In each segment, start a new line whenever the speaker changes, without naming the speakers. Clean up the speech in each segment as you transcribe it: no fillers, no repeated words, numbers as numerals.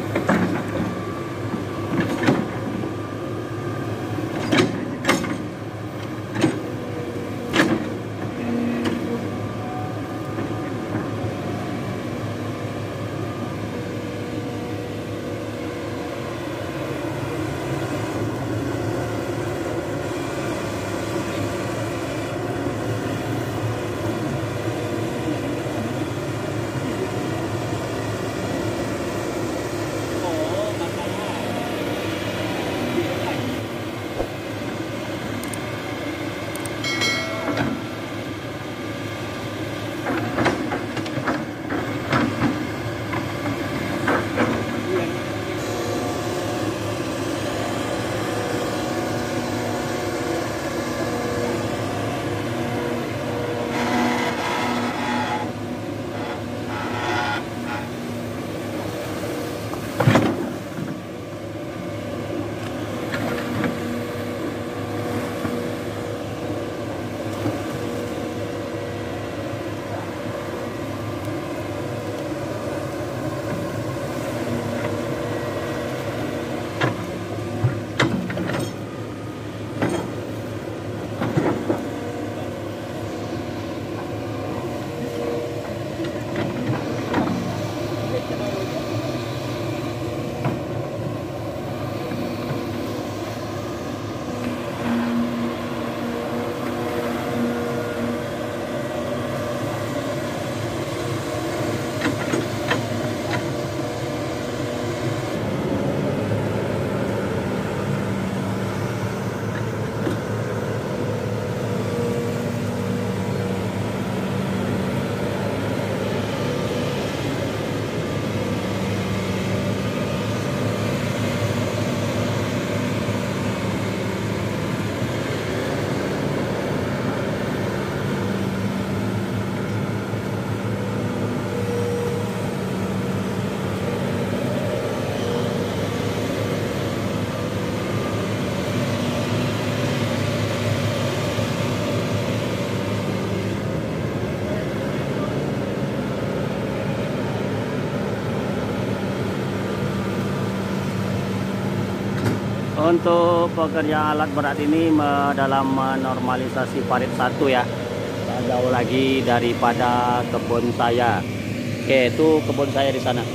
Untuk pekerjaan alat berat ini dalam menormalisasi parit 1 ya, tak jauh lagi daripada kebun saya. Oke, itu kebun saya di sana.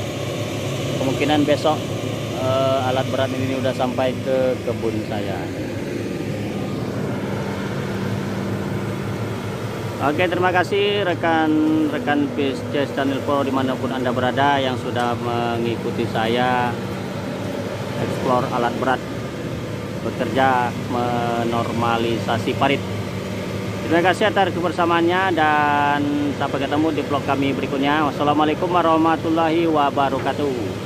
Kemungkinan besok alat berat ini udah sampai ke kebun saya. Oke, terima kasih rekan-rekan Pisces Channel Pro dimanapun Anda berada yang sudah mengikuti saya explore alat berat bekerja menormalisasi parit. Terima kasih atas kebersamaannya dan sampai ketemu di vlog kami berikutnya. Wassalamualaikum warahmatullahi wabarakatuh.